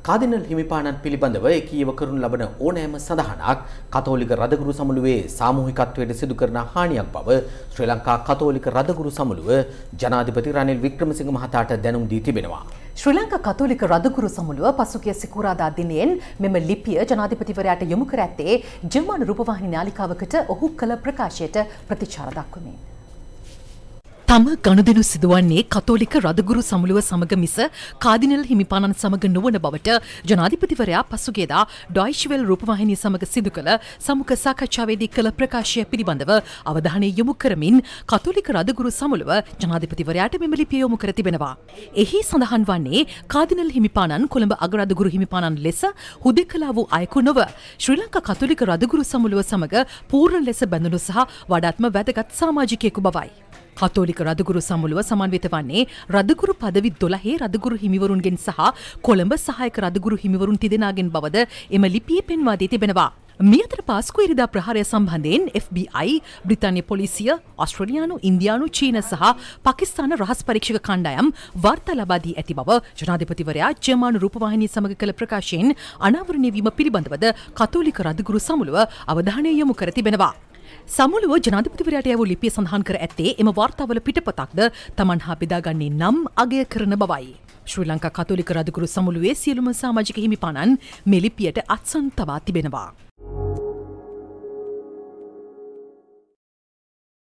කාදිනල් හිමිපාණන් පිළිබඳව එකීව කරනු ලබන ඕනෑම සඳහනක් කතෝලික රදගුරු සමුළුවේ සාමූහිකත්වයට සිදු කරන හානියක් බව ශ්‍රී ලංකා කතෝලික රදගුරු සමුළුව ජනාධිපති රනිල් වික්‍රමසිංහ මහතාට දැනුම් දී තිබෙනවා. ශ්‍රී ලංකා කතෝලික රදගුරු සමුළුව පසුගිය සිකුරාදා දිනයෙන් මෙම ලිපිය ජනාධිපතිවරයාට යොමු කර ඇත්තේ ජර්මන් රූපවාහිනී නාලිකාවකට ඔහු කළ ප්‍රකාශයට ප්‍රතිචාර දක්වමින්. තම ගනුදෙනු සිදුවන්නේ කතෝලික රදගුරු සමුළුව සමග මිස කාදිනල් හිමිපාණන් සමග නොවන බවට ජනාධිපතිවරයා පසුගියදා ඩොයිච් වෙල් රූපවාහිනිය සමග සිදු කළ සමුඛ සාකච්ඡාවේදී කළ ප්‍රකාශය පිළිබඳව අවධානය යොමු කරමින් කතෝලික රදගුරු සමුළුව ජනාධිපතිවරයාට මෙම ලිපිය යොමු කර තිබෙනවා. එහි සඳහන් වන්නේ කාදිනල් හිමිපාණන් කොළඹ අගරදගුරු හිමිපාණන් ලෙස හුදෙකලා වූ අයෙකු නොව ශ්‍රී ලංකා කතෝලික රදගුරු සමුළුව සමග පූර්ණ ලෙස බැඳුණු සහ වඩාත්ම වැදගත් සමාජිකයෙකු බවයි. කතෝලික රදගුරු සමුළුව සමන්විත වන්නේ රදගුරු පදවි 12 රදගුරු හිමිවරුන්ගෙන් සහ කොළඹ සහායක රදගුරු හිමිවරුන් තිදෙනාගෙන් බවද එම ලිපියේ පෙන්වා දී තිබෙනවා. මේ අතර පාස්කු ඉරිදා ප්‍රහාරය සම්බන්ධයෙන් FBI, බ්‍රිතාන්‍ය පොලිසිය, ඕස්ට්‍රේලියානු, ඉන්දියානු, චීන සහ පාකිස්තාන රහස් පරීක්ෂක කණ්ඩායම් වාර්තා ලබා දී ඇති බව ජනාධිපතිවරයා ජර්මන් රූපවාහිනිය සමග කළ ප්‍රකාශයෙන් අනාවරණය වීම පිළිබඳවද කතෝලික රදගුරු සමුළුව අවධානය යොමු කර තිබෙනවා. සමුළුව ජනාධිපතිවරයාට යවූ ලිපිය සඳහන් කර ඇත්තේ එම වාර්තාවල පිටපතක්ද තමන් හා බෙදාගන්නේ නම් අගය කරන බවයි. ශ්‍රී ලංකා කතෝලික රදගුරු සමුළුවේ සියලුම සමාජික හිමිපාණන් මේ ලිපියට අත්සන් තබා තිබෙනවා.